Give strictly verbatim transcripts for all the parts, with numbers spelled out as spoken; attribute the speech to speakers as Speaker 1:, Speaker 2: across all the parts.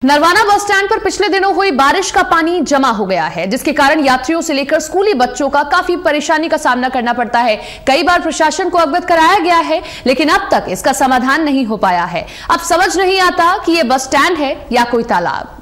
Speaker 1: Narwana bus stand पर पिछले दिनों हुई बारिश का पानी जमा हो गया है, जिसके कारण यात्रियों से लेकर स्कूली बच्चों का काफी परेशानी का सामना करना पड़ता है। कई बार प्रशासन को अवगत कराया गया है, लेकिन अब तक इसका समाधान नहीं हो पाया है। अब समझ नहीं आता कि यह बस स्टैंड है या कोई तालाब।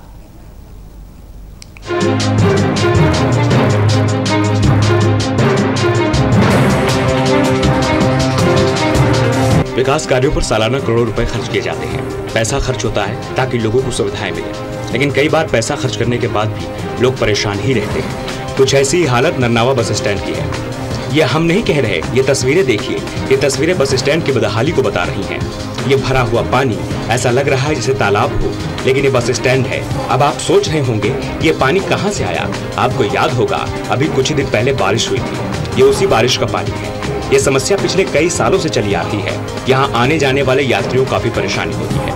Speaker 2: विकास कार्यों पर सालाना करोड़ों रुपए खर्च किए जाते हैं। पैसा खर्च होता है ताकि लोगों को सुविधाएं मिले, लेकिन कई बार पैसा खर्च करने के बाद भी लोग परेशान ही रहते हैं। कुछ ऐसी ही हालत नरनावा बस स्टैंड की है। ये हम नहीं कह रहे, ये तस्वीरें देखिए। ये तस्वीरें बस स्टैंड की बदहाली को बता रही हैं। ये भरा हुआ पानी ऐसा लग रहा है जैसे तालाब हो, लेकिन ये बस स्टैंड है। अब आप सोच रहे होंगे ये पानी कहाँ से आया। आपको याद होगा अभी कुछ ही दिन पहले बारिश हुई थी। ये उसी बारिश का पानी है। ये समस्या पिछले कई सालों से चली आती है। यहाँ आने जाने वाले यात्रियों को काफी परेशानी होती है।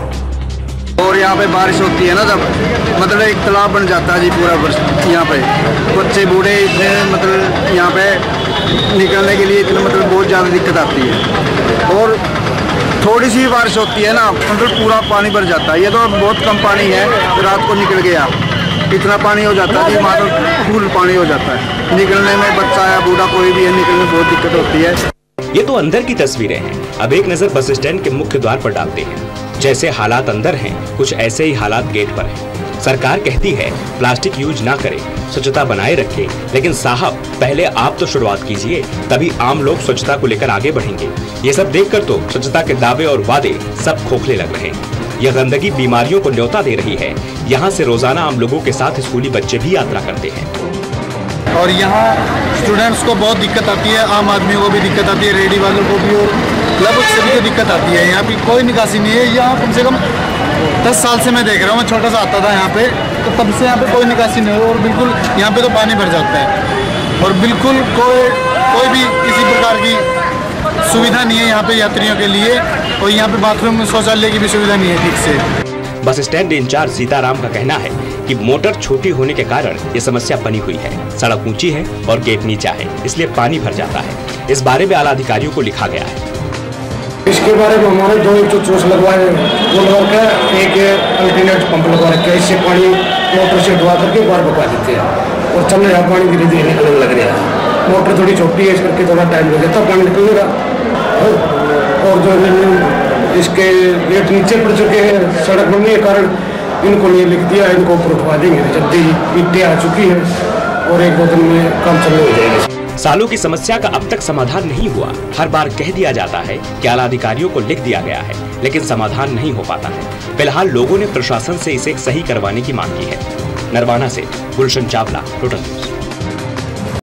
Speaker 3: और यहाँ पे बारिश होती है ना, जब मतलब एक तालाब बन जाता है जी पूरा। यहाँ पे बच्चे बूढ़े इतने मतलब यहाँ पे निकलने के लिए इतना मतलब बहुत ज़्यादा दिक्कत आती है। और थोड़ी सी बारिश होती है ना, मतलब पूरा पानी भर जाता है। ये तो बहुत कम पानी है, रात को निकल गया इतना पानी हो जाता है जी, वहाँ तो फुल पानी हो जाता है। निकलने में बच्चा या बूढ़ा कोई भी है, निकलने में बहुत दिक्कत होती है।
Speaker 2: ये तो अंदर की तस्वीरें हैं। अब एक नजर बस स्टैंड के मुख्य द्वार पर डालते हैं। जैसे हालात अंदर हैं, कुछ ऐसे ही हालात गेट पर हैं। सरकार कहती है प्लास्टिक यूज ना करें, स्वच्छता बनाए रखें, लेकिन साहब पहले आप तो शुरुआत कीजिए, तभी आम लोग स्वच्छता को लेकर आगे बढ़ेंगे। ये सब देखकर तो स्वच्छता के दावे और वादे सब खोखले लग रहे हैं। यह गंदगी बीमारियों को न्योता दे रही है। यहाँ से रोजाना आम लोगों के साथ स्कूली बच्चे भी यात्रा करते हैं।
Speaker 4: और यहाँ स्टूडेंट्स को बहुत दिक्कत आती है, आम आदमियों को भी दिक्कत आती है, रेडी वालों को भी और लगभग सभी को दिक्कत आती है। यहाँ भी कोई निकासी नहीं है। यहाँ कम से कम दस साल से मैं देख रहा हूँ, मैं छोटा सा आता था यहाँ पे, तो तब से यहाँ पे कोई निकासी नहीं है। और बिल्कुल यहाँ पे तो पानी भर जाता है और बिल्कुल कोई कोई भी किसी प्रकार की सुविधा नहीं है यहाँ पे यात्रियों के लिए। और यहाँ पे बाथरूम में शौचालय की भी सुविधा नहीं है ठीक से।
Speaker 2: बस स्टैंड इंचार्ज सीताराम का कहना है कि मोटर छोटी होने के कारण ये समस्या बनी हुई है। सड़क ऊंची है और गेट नीचा है, इसलिए पानी भर जाता है। इस बारे में आला अधिकारियों को लिखा गया है।
Speaker 5: इसके बारे में हमारे दो एक चूस लगवाए, वो लगा के एक अल्टरनेट पंप लगवा रखे हैं। इससे पानी मोटर से ढुआ करके बाहर बका देते हैं और चल रहा पानी धीरे धीरे निकलने लग रहा है। मोटर थोड़ी छोटी है, इस करके थोड़ा टाइम लगेगा तब पानी निकलेगा। और जो इसके गेट नीचे पड़ चुके हैं, सड़क बनने के कारण इनको नहीं लिख दिया, इनको ऊपर उठवा देंगे। जल्दी ईंटें आ चुकी है और एक दो दिन में काम चालू हो जाएगा।
Speaker 2: सालों की समस्या का अब तक समाधान नहीं हुआ। हर बार कह दिया जाता है कि आला अधिकारियों को लिख दिया गया है, लेकिन समाधान नहीं हो पाता है। फिलहाल लोगों ने प्रशासन से इसे सही करवाने की मांग की है। नरवाना से गुलशन चावला, टोटल न्यूज।